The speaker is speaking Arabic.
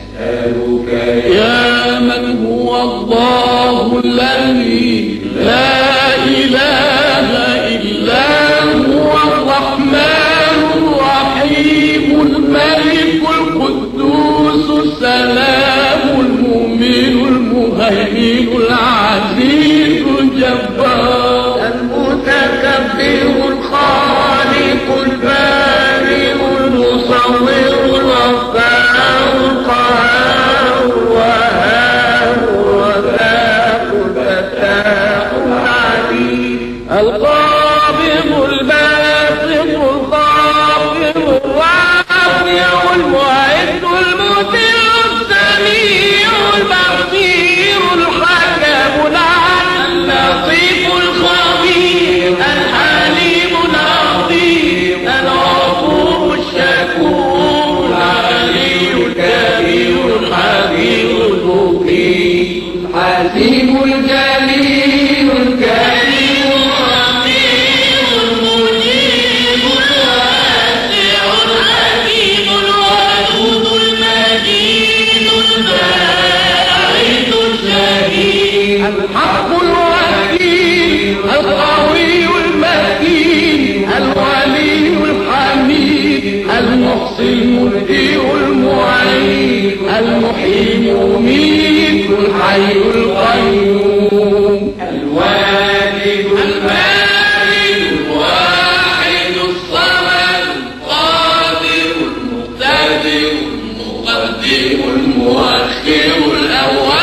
نسألك يا من هو الله الذي لا إله إلا هو الرحمن الرحيم الملك القدوس السلام المؤمن المهيمن العزيز الجبار المتكبر الخالق البارئ المصور الغفار القهار الوهاب الرزاق الفتاح العليم القابض الباسط الخافض الرافع المعد المذل السميع البصير الحكم العدل اللطيف الخبير الحليم العظيم الغفور الشكور العلي الكبير الحكيم المقيم الحكيم الجليل الكريم الرقيب المجيب الواسع الحكيم الودود المجيد الباعث الشهيد الحق الوكيل القوي المتين الولي الحميد المحصي المبدئ المعيد المحيي المميت الحي القيوم الوالد البارئ الواحد الصمد القادر المقتدر المقدم المؤخر الأول